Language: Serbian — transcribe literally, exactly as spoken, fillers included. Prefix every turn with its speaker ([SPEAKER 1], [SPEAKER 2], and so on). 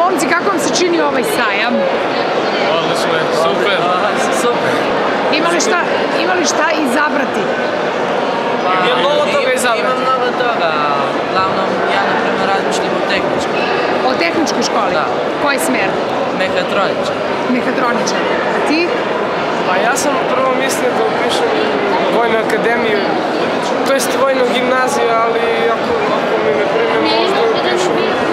[SPEAKER 1] Momci, kako vam se čini ovaj sajam?
[SPEAKER 2] Odlično je, super.
[SPEAKER 3] Super.
[SPEAKER 1] Imali šta izabrati?
[SPEAKER 2] Ima mnogo toga izabrati.
[SPEAKER 3] Ima mnogo toga. Uglavnom, ja na primjer razmišljam o tehničkoj.
[SPEAKER 1] O tehničkoj školi?
[SPEAKER 3] Da.
[SPEAKER 1] Koji smer?
[SPEAKER 3] Mehatroničar.
[SPEAKER 1] Mehatroničar. A ti?
[SPEAKER 2] Pa ja sam prvo mislio da upišem vojnu akademiju, to jest vojnu gimnaziju, ali ako mi ne prime možda upišem